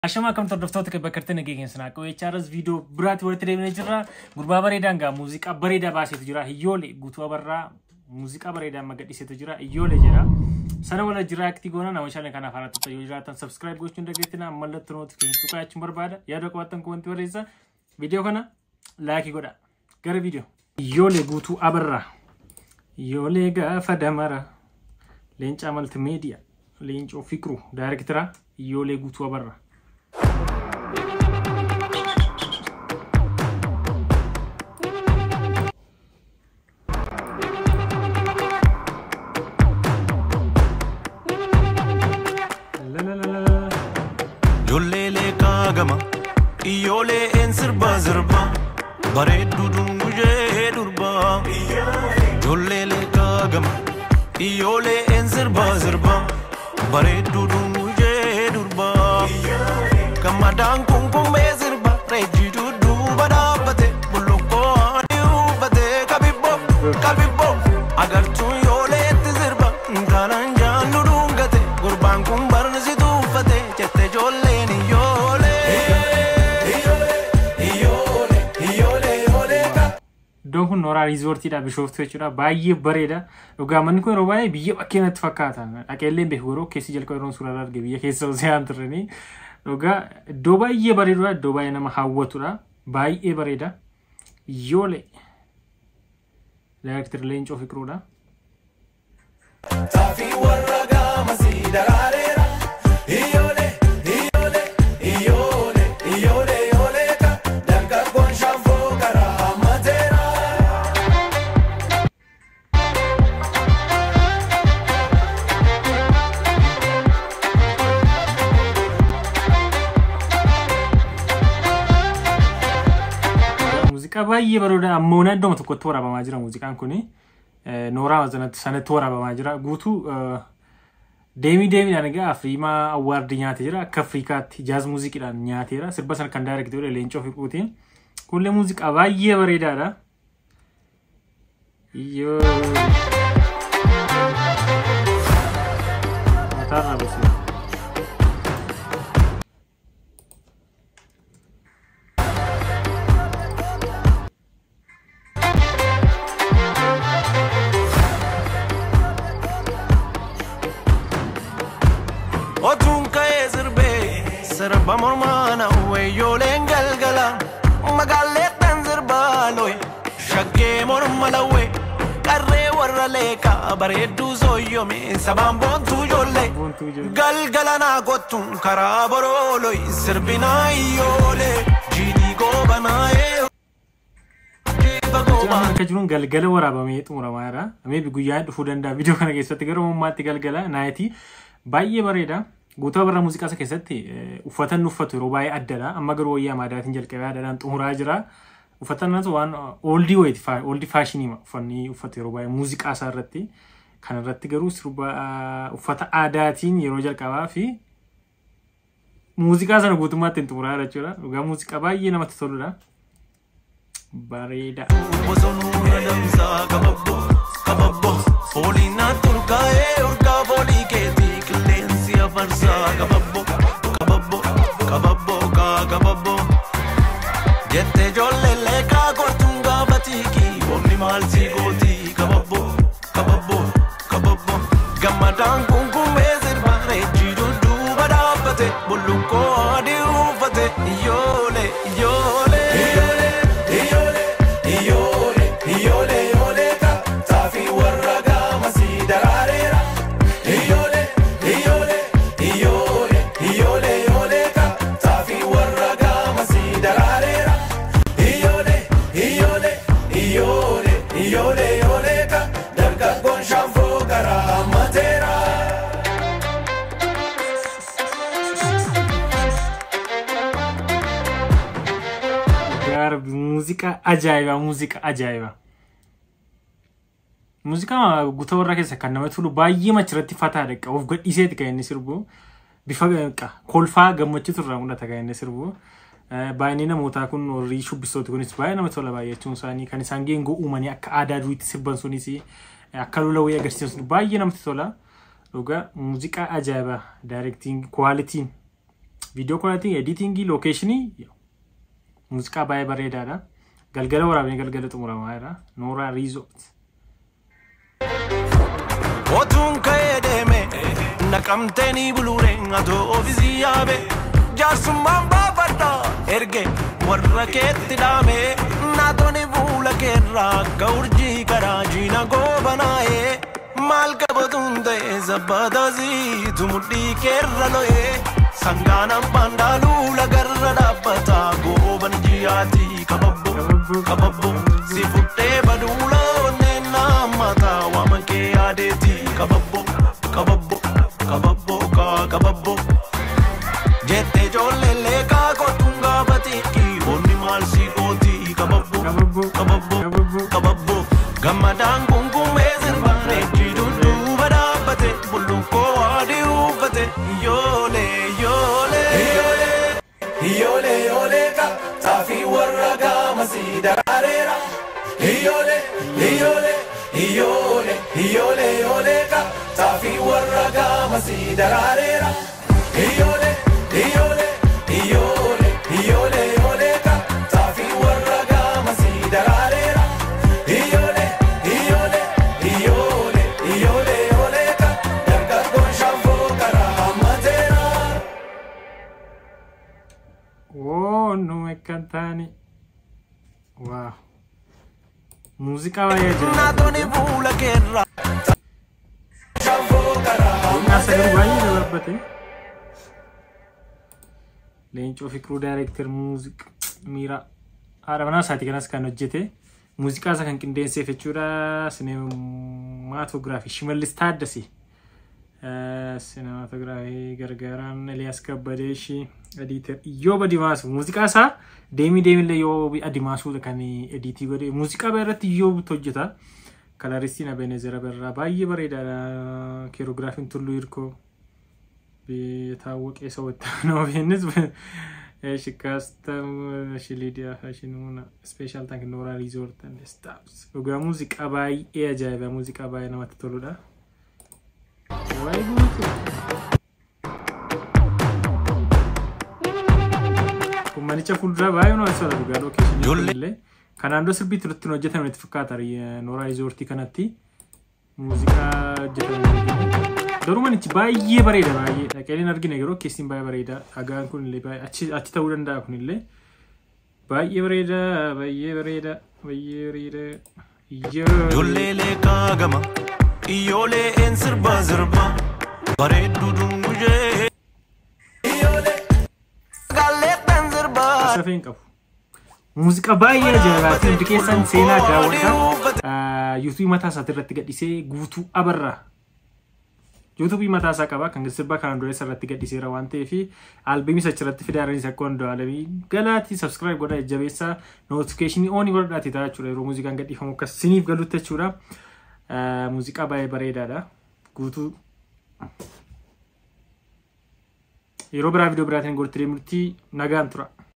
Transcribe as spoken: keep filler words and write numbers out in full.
Ashama kam tordoftoota ke bakkartee nageenya sana ko H R S video biraati walitti deemnee jirra gurbaa bareedaan gaa muuziqaa bareedaa baaseetu jira hiyyoole guutuu abarraa muuziqaa bareedaa magadhiiseetu jira hiyyoole jira sana wala jira akti goona nama shaalee kana afaan tuttu yoo jiraatan subscribe gochuun dhageettina mallattu notification tuqaachuun barbaada yaada qabaatan komentii barreessa video kana like godha gara video hiyyoole guutuu abarraa hiyyoole gaafa damara leenca multimedia leencoo fikru directora hiyyoole guutuu abarraa Jolele kagama, iyole en sirba zirba, bare dudungu je durba. Jolele kagama, iyole en sirba zirba, bare dudungu je durba. Kamadan kumkume zirba, reji dudu badabate, buloko adiu bate, kabibo, kabibo. Agar tu yole te zirba, ngalan jan dudungate, gurban kumbar nasidu fate, chete jole. Donkun Nora Resort ida bishoftu jechuudha baay'ee bareeda dhugaa manni kun robaayee biyya bakkeenatti fakkaata dhaqeellee beekuro keessi jalqaba yeroon suuraa arge biyya keessa osaan turreni dhugaa iddoo baay'ee bareedudha iddoo baay'ee nama hawwatudha baay'ee bareeda Hiyyoole director leencoo fikruudha Tafi warraga masidarareera Hiyyoole baay'ee bareeda ammoona iddoo tokkotti warabamaa jira muuziqaan kuni Nooraa zanatti sanatti warabamaa jira guutuu deemi deemi anaga Afriima award nyaate jira akka Afrikaatti jazz muuziqidhaan nyaateera sirba san kan direct godhe leencoo fiquutiin kullee muuziqaa baay'ee bareedaadha iyo Ataara basi Sirba mormana weeyyoolee galgala magaalleettan sirbaalooy shaggee mormalawee qarree warra leekaa bareedduu sooyyome sabaan boontuu ijoollee galgala naa kottuun karaa boroolooy sirbinaa iyyoolee jiidii goobanaayee akka jiruun galgala waraabamee xumuramaa jira amee guyyaan dhufuu danda'a viidiyoo kana keessatti gara uummaatti galgala naayitii baay'ee bareeda Guutuu barra muuziqaa isa keessatti uffatan uffatu yeroo baay'ee addadha amma garuu wayyaa maadaatiin jalqabee addadhaan xumuraa jira uffatan waan oldii wayiti oldii faashinii uffanni uffatu yeroo baay'ee muuziqaa isaa irratti kan irratti garuu sirba uffata aadaatiin yeroo jalqabaa fi muuziqaa sana guutummaatti xumuraa jechuudha dhugaa muuziqaa baay'ee namatti toludha bareeda bosonuu adamsaa kababbo kababbo fooliinaa turkaa'ee urgaa foolii keetii Farsa kababbo kababbo kababbo ka kababbo jette jollelle ka kortunga batiki onni malsi goti kababbo kababbo kababbo gamadan kunkume sirbare jidudu badabate bulunko adi ufate iyole iyole iyole iyole iyole iyole iyole ka tafi warraga masidararera iyole Musica ajaiba, musica ajaiba. Musica guutuu warra keessa kan namatti tolu baay'ee machirratti fataadha qaba of gadhiiseeti kan inni sirbu bifa kolfaa gammachiitu irraa mul'ata kan inni sirbu baay'inni namootaa kun warri shubbistooti kunis baay'ee namatti tola baay'achuun isaanii kan isaan geengoo uumanii akka aadaa duriitti sirban sunis akka lola wayii agarsiisan baay'ee namatti tola dhugaa musica ajaiba directing quality video quality editing location musiqa baay'ee bareedaadha galgala waraabne galgala xumuramaa jira Nora Resort Otun kaedeme nakamteni bulureen atoo ofisii yaabe jaarsummaan baafadha erge warra keetti dhaame naatoni fuula keerraa akka urjii karaa jiina goobanaa'e maal qabatuun ta'e sabbataasii tumudhii keerra lo'e sangaan abbaan dhaaluu lagarra dhaabbataa gooban jiyaatii kababbo kababbo si fuudhee baduula onneen naammataa waaman kee yaadeetii kababbo kababbo kababbo kababbo jette jollelee kaakotungaa batiikii onni maal si gootii kababbo kababbo kababbo gammadaan kunkummee sirbaane jidduuba dhaabbate bullukkoo waadii uffate yoolee yoolee yoolee yoolee ka taafii warra gaamasii daraareera yoolee yoolee yoolee yoolee yoolee ka taafii warra gaamasii daraareera yoolee yoolee yoolee yoolee yoolee ka taafii warra gaamasii daraareera yoolee yoolee yoolee yoolee yoolee ka dargaggoon shaanfoo karaa hammateera. Oh no me cantani wow musica baay'ee jira naatoni fuula keerraa shaanfoo karaa hammateera baay'ee dababbate Leencoo Fikruu director music Mira Arabana saati kanas kan hojjete muuziqaa isa kan qindeessee jechuudha cinematography Shimallis Taaddasee cinematography gargaaraan Elias Kabbadeeshi editor Iyyoba Dimaasu muuziqaa isaa deemi deemillee Iyyoba Dimaasu kan editii godhe muuziqaa irratti Iyyoba hojjeta kalaristiin Abenezer Abarraa baay'ee bareedaadha keerograafiin Tulluu Hirkoo بيتاوق يسوي تانو بالنسبة إيش كاستم شليديا فاشينونا سبيشال تانك نورا ريزورت and stops وجا موسيقى باي إيه جايبة موسيقى باي نما تطلو ده واي موسيقى كم مني تشوفون ده باي ونو أسوأ ده بقى لوكيشن اللي كان عنده سبب تلتنو جتنا نتفكات ري نورا ريزورتي كانتي موسيقى جتنا Daruman ichi baay'ee bareeda baay'ee dhaqeen argine yeroo keessin baay'ee bareeda dhagaan kun illee baay'ee achi achi ta'uu danda'a kun illee baay'ee bareeda baay'ee bareeda baay'ee bareeda Ijoollee kaagama iyyoolee een sirba sirba bareeddu dungujee iyyoolee galleettan sirba safeen qabu muuziqaa baay'ee jaallatee hundi keessan seenaa daawwadha YouTube mataa isaatti irratti gadhisee guutuu abarraa YouTube mataa isaa qaba kan sirba kan dura irratti gadhiseera waan ta'eef albumii isa irratti fidaaranii sakkoon daalanii galaati subscribe godhaa jabeessa notification on godhaati ta'a jechuudha yeroo muuziqaan gadhiifamu akka siniif galutti jechuudha muuziqaa baay'ee bareedaadha guutuu yeroo biraa viidiyoo biraatiin gortee murtii nagaan tura